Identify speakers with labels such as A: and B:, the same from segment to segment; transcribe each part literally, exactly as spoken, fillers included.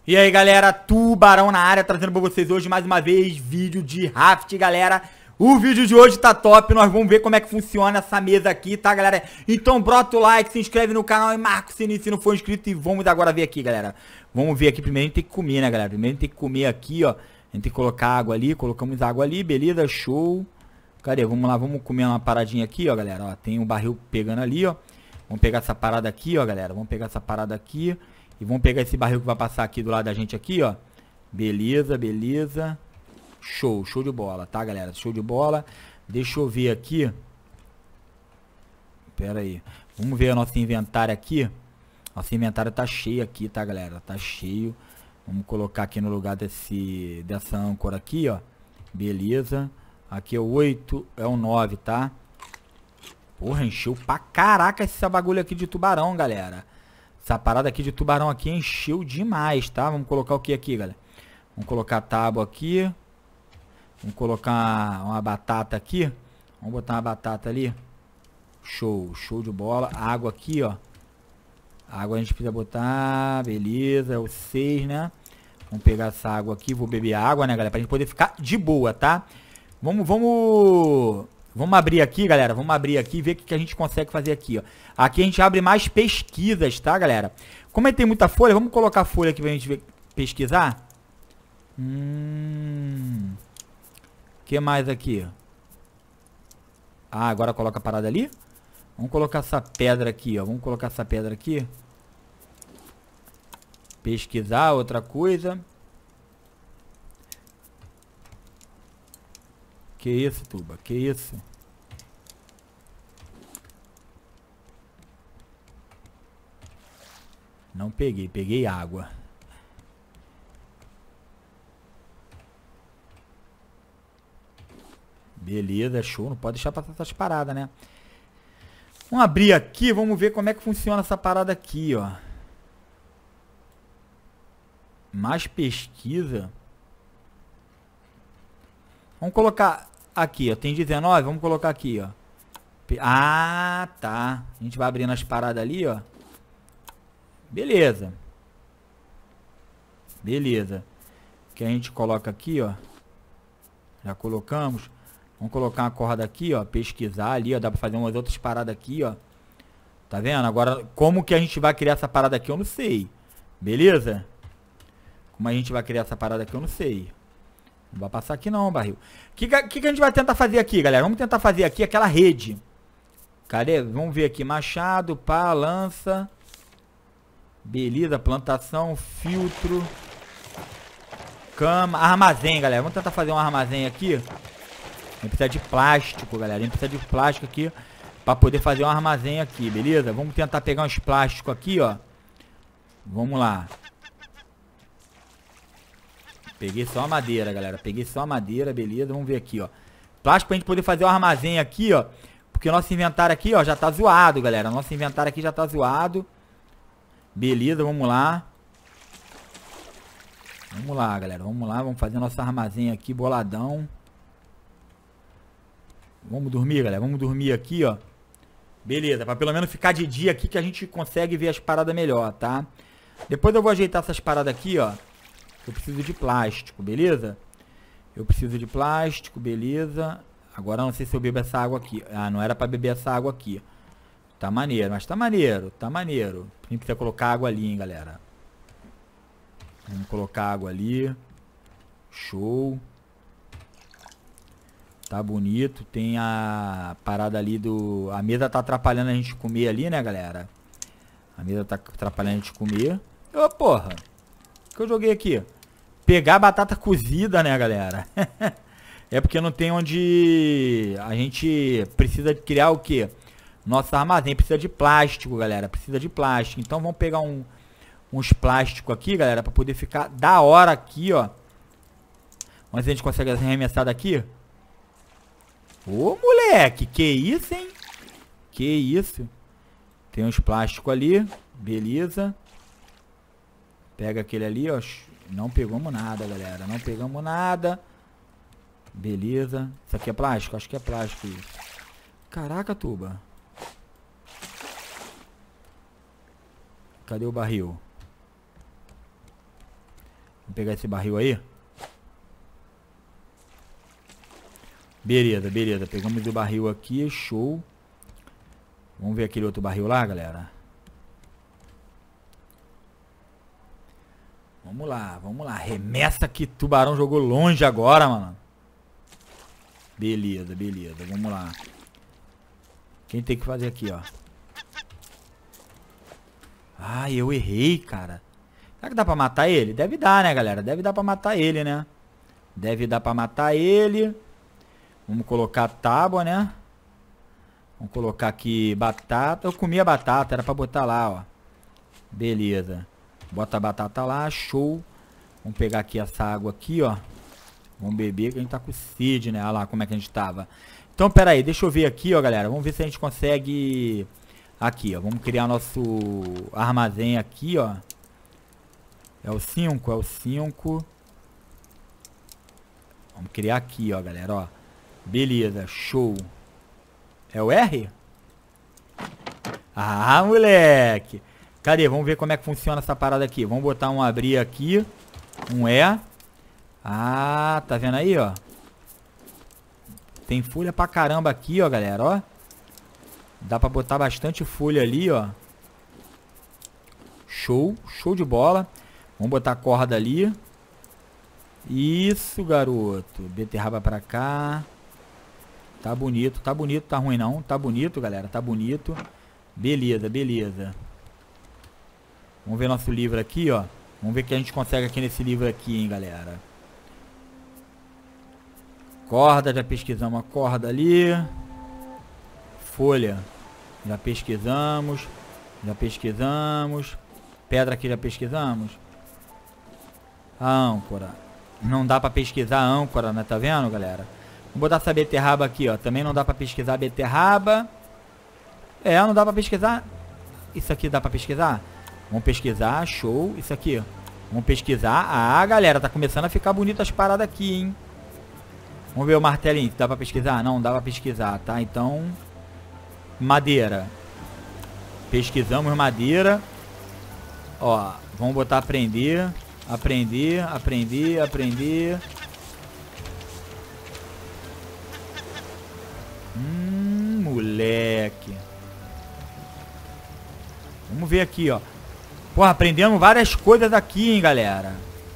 A: E aí galera, Tubarão na área, trazendo pra vocês hoje mais uma vez vídeo de raft, galera. O vídeo de hoje tá top, nós vamos ver como é que funciona essa mesa aqui, tá galera? Então brota o like, se inscreve no canal e marca o sininho se não for inscrito. E vamos agora ver aqui, galera. Vamos ver aqui, primeiro a gente tem que comer, né galera? Primeiro a gente tem que comer aqui, ó. A gente tem que colocar água ali, colocamos água ali, beleza, show. Cadê? Vamos lá, vamos comer uma paradinha aqui, ó galera, ó. Tem um barril pegando ali, ó. Vamos pegar essa parada aqui, ó galera, vamos pegar essa parada aqui. E vamos pegar esse barril que vai passar aqui do lado da gente aqui, ó. Beleza, beleza. Show, show de bola, tá, galera? Show de bola. Deixa eu ver aqui. Pera aí. Vamos ver o nosso inventário aqui. Nosso inventário tá cheio aqui, tá, galera? Tá cheio. Vamos colocar aqui no lugar desse, dessa âncora aqui, ó. Beleza. Aqui é o oito, é o nove, tá? Porra, encheu pra caraca esse bagulho aqui de tubarão, galera. Essa parada aqui de tubarão aqui encheu demais, tá? Vamos colocar o que aqui, galera? Vamos colocar a tábua aqui. Vamos colocar uma batata aqui. Vamos botar uma batata ali. Show, show de bola. Água aqui, ó. Água a gente precisa botar. Beleza, é o seis, né? Vamos pegar essa água aqui. Vou beber água, né, galera? Pra gente poder ficar de boa, tá? Vamos, vamos... Vamos abrir aqui, galera. Vamos abrir aqui e ver o que, que a gente consegue fazer aqui, ó. Aqui a gente abre mais pesquisas, tá, galera? Como é que tem muita folha, vamos colocar folha aqui pra gente ver, pesquisar. Hum... O que mais aqui? Ah, agora coloca a parada ali. Vamos colocar essa pedra aqui, ó. Vamos colocar essa pedra aqui. Pesquisar, outra coisa. Que isso, Tuba? Que isso? Não peguei, peguei água. Beleza, show. Não pode deixar passar essas paradas, né? Vamos abrir aqui, vamos ver como é que funciona essa parada aqui, ó. Mais pesquisa. Vamos colocar aqui, ó. Tem dezenove, vamos colocar aqui, ó. Ah, tá. A gente vai abrindo as paradas ali, ó. Beleza. Beleza. Que a gente coloca aqui, ó. Já colocamos. Vamos colocar uma corda aqui, ó. Pesquisar ali, ó. Dá pra fazer umas outras paradas aqui, ó. Tá vendo? Agora, como que a gente vai criar essa parada aqui, eu não sei. Beleza? Como a gente vai criar essa parada aqui, eu não sei. Não vai passar aqui não, barril. O que, que, que a gente vai tentar fazer aqui, galera? Vamos tentar fazer aqui aquela rede. Cadê? Vamos ver aqui. Machado, pá, lança. Beleza, plantação, filtro. Cama, armazém, galera. Vamos tentar fazer um armazém aqui. A gente precisa de plástico, galera. A gente precisa de plástico aqui pra poder fazer um armazém aqui, beleza? Vamos tentar pegar uns plásticos aqui, ó. Vamos lá. Peguei só a madeira, galera. Peguei só a madeira, beleza. Vamos ver aqui, ó. Plástico pra gente poder fazer o armazém aqui, ó. Porque o nosso inventário aqui, ó, já tá zoado, galera. Nosso inventário aqui já tá zoado. Beleza, vamos lá. Vamos lá, galera. Vamos lá, vamos fazer nosso armazém aqui, boladão. Vamos dormir, galera. Vamos dormir aqui, ó. Beleza, pra pelo menos ficar de dia aqui que a gente consegue ver as paradas melhor, tá? Depois eu vou ajeitar essas paradas aqui, ó. Eu preciso de plástico, beleza? Eu preciso de plástico, beleza. Agora não sei se eu bebo essa água aqui. Ah, não era pra beber essa água aqui. Tá maneiro, mas tá maneiro, tá maneiro. A gente precisa colocar água ali, hein, galera. Vamos colocar água ali. Show. Tá bonito. Tem a parada ali do... A mesa tá atrapalhando a gente comer ali, né, galera? A mesa tá atrapalhando a gente comer. Ô, porra. O que eu joguei aqui? Pegar batata cozida, né, galera? É porque não tem onde... A gente precisa criar o quê? Nosso armazém precisa de plástico, galera. Precisa de plástico. Então vamos pegar um, uns plásticos aqui, galera, pra poder ficar da hora aqui, ó. Vamos ver se a gente consegue arremessar daqui. Ô, moleque, que isso, hein? Que isso. Tem uns plásticos ali. Beleza. Pega aquele ali, ó. Não pegamos nada, galera. Não pegamos nada. Beleza. Isso aqui é plástico? Acho que é plástico isso. Caraca, Tuba. Cadê o barril? pegar esse barril aí. Beleza, beleza. Pegamos o barril aqui, show. Vamos ver aquele outro barril lá, galera. Vamos lá, vamos lá. Remessa que tubarão jogou longe agora, mano. Beleza, beleza. Vamos lá. Quem tem que fazer aqui, ó? Ai, eu errei, cara. Será que dá pra matar ele? Deve dar, né, galera? Deve dar pra matar ele, né? Deve dar pra matar ele. Vamos colocar a tábua, né? Vamos colocar aqui batata. Eu comi a batata, era pra botar lá, ó. Beleza. Bota a batata lá, show. Vamos pegar aqui essa água aqui, ó. Vamos beber que a gente tá com sede, né? Olha lá como é que a gente tava. Então, pera aí, deixa eu ver aqui, ó, galera. Vamos ver se a gente consegue... Aqui, ó. Vamos criar nosso armazém aqui, ó. É o cinco, é o cinco. Vamos criar aqui, ó, galera, ó. Beleza, show. É o R? Ah, moleque. Cadê? Vamos ver como é que funciona essa parada aqui. Vamos botar um abrir aqui. Um E. Ah, tá vendo aí, ó? Tem folha pra caramba aqui, ó, galera, ó. Dá pra botar bastante folha ali, ó. Show, show de bola. Vamos botar a corda ali. Isso, garoto. Beterraba pra cá. Tá bonito, tá bonito, tá ruim não. Tá bonito, galera, tá bonito. Beleza, beleza. Vamos ver nosso livro aqui, ó. Vamos ver o que a gente consegue aqui nesse livro aqui, hein, galera. Corda, já pesquisamos a corda ali. Folha, já pesquisamos. Já pesquisamos. Pedra aqui já pesquisamos. A âncora. Não dá pra pesquisar a âncora, né? Tá vendo, galera? Vou botar essa beterraba aqui, ó. Também não dá pra pesquisar a beterraba. É, não dá pra pesquisar. Isso aqui dá pra pesquisar? Vamos pesquisar, show. Isso aqui, ó. Vamos pesquisar. Ah, galera, tá começando a ficar bonito as paradas aqui, hein? Vamos ver o martelinho. Dá pra pesquisar? Não, dá pra pesquisar, tá? Então... Madeira. Pesquisamos madeira. Ó, vamos botar aprender. Aprender, aprender, aprender. Hum, moleque. Vamos ver aqui, ó. Porra, aprendemos várias coisas aqui, hein, galera.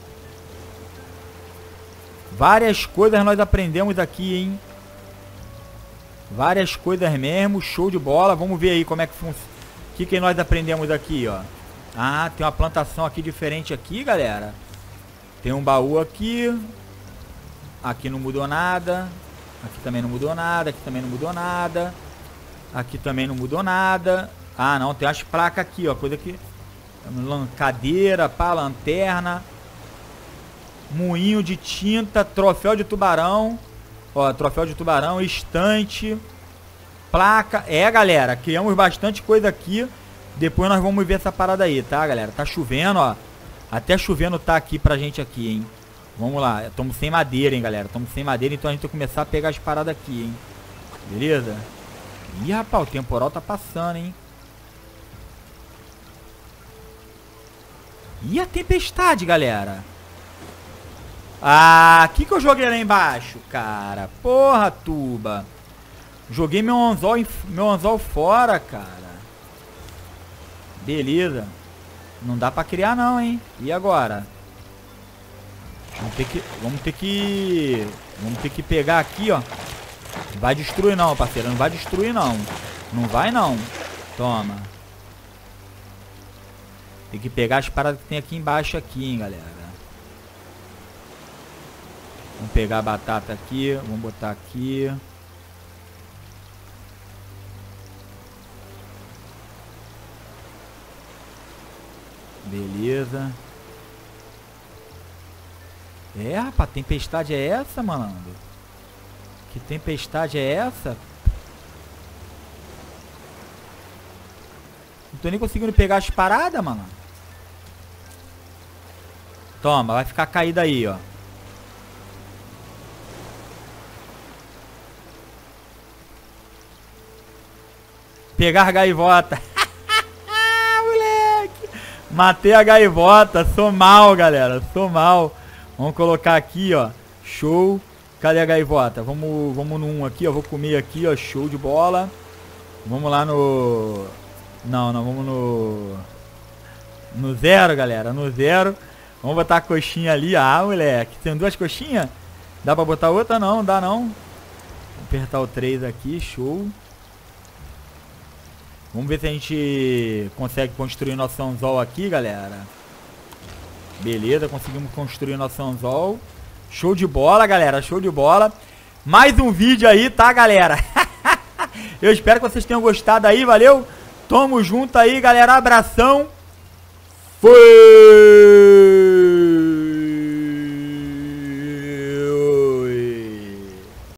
A: Várias coisas nós aprendemos aqui, hein. Várias coisas mesmo, show de bola. Vamos ver aí como é que funciona. O que que nós aprendemos aqui, ó. Ah, tem uma plantação aqui diferente aqui, galera. Tem um baú aqui. Aqui não mudou nada. Aqui também não mudou nada. Aqui também não mudou nada. Aqui também não mudou nada. Ah, não, tem umas placas aqui, ó. Coisa que... Cadeira, pá, lanterna. Moinho de tinta. Troféu de tubarão. Ó, troféu de tubarão. Estante. Placa. É, galera, criamos bastante coisa aqui. Depois nós vamos ver essa parada aí, tá, galera? Tá chovendo, ó. Até chovendo tá aqui pra gente aqui, hein. Vamos lá. Estamos sem madeira, hein, galera. Estamos sem madeira, então a gente tem que começar a pegar as paradas aqui, hein. Beleza? Ih, rapaz, o temporal tá passando, hein. Ih, a tempestade, galera. Ah, o que que eu joguei lá embaixo, cara? Porra, tuba. Joguei meu anzol, em, meu anzol fora, cara. Beleza. Não dá pra criar não, hein. E agora? Vamos ter que... Vamos ter que... Vamos ter que pegar aqui, ó. Não vai destruir não, parceiro. Não vai destruir não. Não vai não. Toma. Tem que pegar as paradas que tem aqui embaixo aqui, hein, galera. Vamos pegar a batata aqui. Vamos botar aqui. Beleza. É, rapaz, tempestade é essa, malandro? Que tempestade é essa? Não tô nem conseguindo pegar as paradas, mano. Toma, vai ficar caído aí, ó. Pegar gaivota. Matei a gaivota. Sou mal, galera. Sou mal. Vamos colocar aqui, ó. Show. Cadê a gaivota? Vamos, vamos no um aqui, ó. Vou comer aqui, ó. Show de bola. Vamos lá no... Não, não. Vamos no... No zero, galera. No zero. Vamos botar a coxinha ali. Ah, moleque. Tem duas coxinhas? Dá pra botar outra? Não, dá não. Vou apertar o três aqui. Show. Vamos ver se a gente consegue construir nosso anzol aqui, galera. Beleza, conseguimos construir nosso anzol. Show de bola, galera. Show de bola. Mais um vídeo aí, tá, galera? Eu espero que vocês tenham gostado aí, valeu? Tamo junto aí, galera. Abração. Foi!